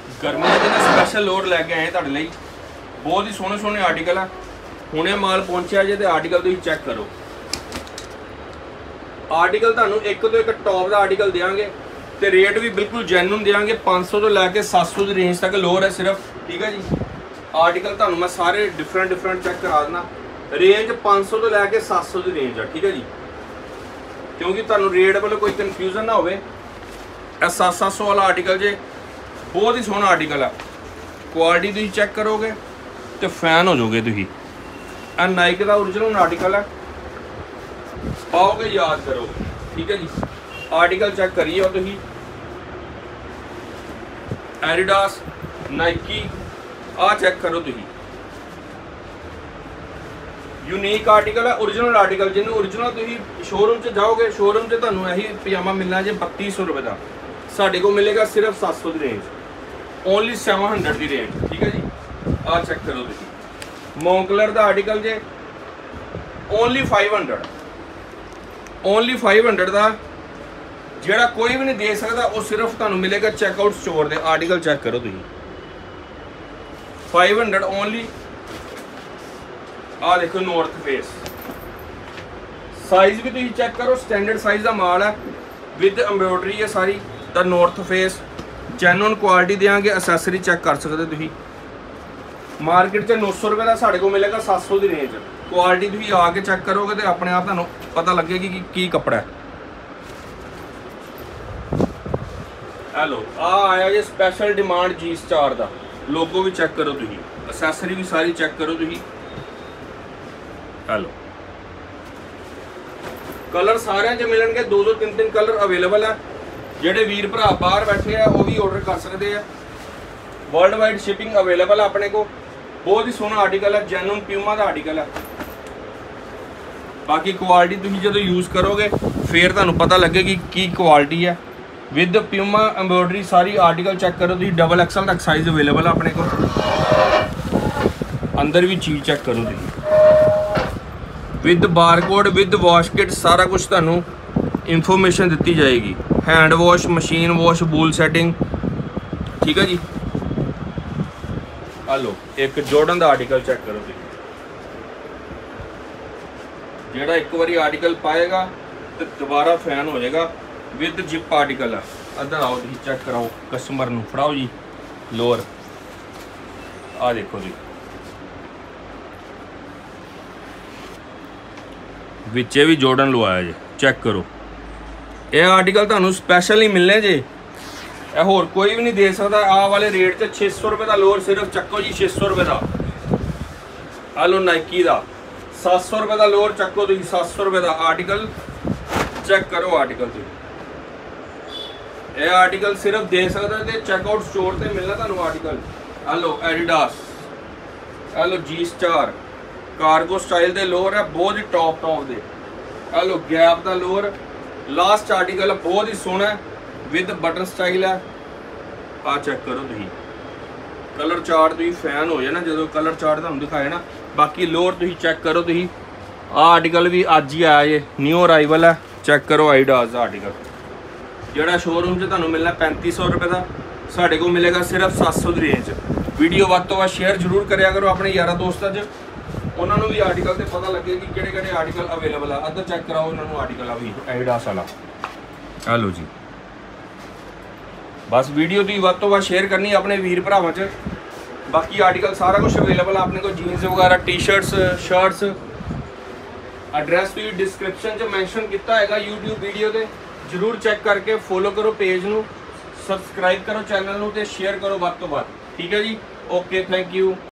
गर्मियों के स्पैशल लोर लैके आए तुहाडे लई। बहुत ही सोहने सोहने आर्टिकल है। हुणे माल पहुंचा जे तो आर्टिकल तुसीं चैक करो। आर्टिकल तुहानूं एक तो एक टॉप का आर्टिकल देंगे तो रेट भी बिल्कुल जैनुइन देंगे। 500 तो लैके 700 की रेंज तक लोर है सिर्फ, ठीक है जी। आर्टिकल तुहानूं मैं सारे डिफरेंट चैक करा देना। रेंज 500 तो लैके 700 की रेंज है, ठीक है जी, क्योंकि तुहानूं रेट वालों कोई कन्फ्यूजन ना होवे। 700 वाला आर्टिकल जे बहुत ही सोहना आर्टिकल है। क्वालिटी तुसीं चैक करोगे तो फैन हो जाओगे तुसीं। नाइक का ओरिजिनल आर्टिकल है, पाओगे याद करोगे, ठीक है जी। आर्टिकल चेक करिए और तुसीं एडिडास नाइकी आ चेक करो तुसीं। यूनीक आर्टिकल है, ओरिजिनल आर्टिकल। जिन्होंने ओरिजिनल तुसीं शोरूम से जाओगे, शोरूम से तुहानूं यही पजामा मिलना जे 3200 रुपये का, साढ़े को मिलेगा सिर्फ 700 की रेंज, ओनली 700 की रेंज, ठीक है जी। आ चेक करो तुसीं। मोंकलर का आर्टिकल जे ओनली 500, ओनली 500 का, जेड़ा कोई भी नहीं दे सकता, वो सिर्फ तुहानूं मिलेगा चेकआउट स्टोर दे। आर्टिकल चेक करो तुसीं, 500 ओनली। आ देखो नॉर्थ फेस, साइज भी तुसीं चेक करो, स्टैंडर्ड साइज का माल है, विद एम्ब्रॉयडरी है सारी। The North Face genuine quality देंगे। असैसरी चेक कर सकते तुसीं। मार्केट से 900 रुपये का, साढ़े को मिलेगा 700 की रेंज। क्वालिटी तुसीं आके चेक करोगे तो अपने आप तुहानूं पता लगेगी कि की कपड़ा है। हेलो, आ आया जी स्पैशल डिमांड G-Star का लोगो भी चेक करो तुसीं, असैसरी भी सारी चेक करो तुसीं। हेलो, कलर सारे च मिलणगे, 2 3 कलर अवेलेबल है। जेडे वीर भरा बाहर बैठे हैं वो भी ऑर्डर कर सकते हैं। वर्ल्ड वाइड शिपिंग अवेलेबल है अपने को। बहुत ही सोहना आर्टिकल है, जैनुइन प्यूमा का आर्टिकल है। बाकी क्वालिटी तुसीं जदों यूज़ करोगे फिर तुहानूं पता लगेगी की क्वालिटी है। विद प्यूमा एम्ब्रॉयडरी सारी। आर्टिकल चेक करो तुसीं, डबल एक्सल तक साइज अवेलेबल है अपने को। अंदर भी चीज़ चेक करो तुसीं, with barcode, with wash kit, सारा कुछ तुहानूं इंफॉर्मेशन दी जाएगी। Hand wash, machine wash, wool setting, ठीक है जी। हेलो, एक जॉर्डन का आर्टिकल चेक करो तुसीं, जेड़ा एक बारी आर्टिकल पाएगा तो दोबारा फैन हो जाएगा। विद जिप आर्टिकल है। अदर आओ तुसीं चेक कराओ, कस्टमर नूं फड़ाओ जी लोअर। आ देखो जी, विचे भी जॉर्डन लवाया जे, चेक करो। यह आर्टिकल तुहानूं स्पैशल ही मिलने जे, होर कोई भी नहीं दे सकता। आ वाले रेट से 600 रुपये का लोअर सिर्फ चक्को जी, 600 रुपये का। हेलो नाइकी का 700 रुपये का लोअर चक्को तुसीं, 700 रुपये का आर्टिकल चेक करो। आर्टिकल तुसीं यह आर्टिकल सिर्फ दे सकता है चेकआउट स्टोर से मिलना तुहानूं article. Hello Adidas, hello G-Star cargo style के लोअर है, बहुत ही टॉप दे। हेलो गैप का लोअर, लास्ट आर्टिकल है, बहुत ही सोहना है, विद बटन स्टाइल है। आ चेक करो तुसीं। कलर चार्ट तुसीं फैन हो जाए ना जो कलर चार्ट तुहानूं दिखाए ना। बाकी लोअर तुसीं चेक करो तुसीं। आ आर्टिकल भी अज ही आया जे, न्यू अराइवल है। चेक करो एडिडास का आर्टिकल, जोड़ा शोरूम से तुहानूं मिलना 3500 रुपये का, साढ़े को मिलेगा सिर्फ 700 की रेंज। वीडियो वध तो वध शेयर जरूर करिया करो अपने यारा दोस्तों च, उन्होंने भी आर्टिकल से पता लगे कि किहड़े आर्टिकल अवेलेबल है। अदर चेक कराओ उन्होंने आर्टिकल अभी एडिडास वाला। हेलो जी, बस वीडियो तुसीं वध तो वध शेयर करनी अपने वीर भरावां च। बाकी आर्टिकल सारा कुछ अवेलेबल है अपने को, जीन्स वगैरह, टी-शर्ट्स, शर्ट्स। एड्रैस तुसीं डिस्क्रिप्शन च मैंशन किया है यूट्यूब वीडियो से, जरूर चेक करके फॉलो करो पेज नूं, सबसक्राइब करो चैनल नूं ते शेयर करो वध तो वध, ठीक है जी। Okay, thank you.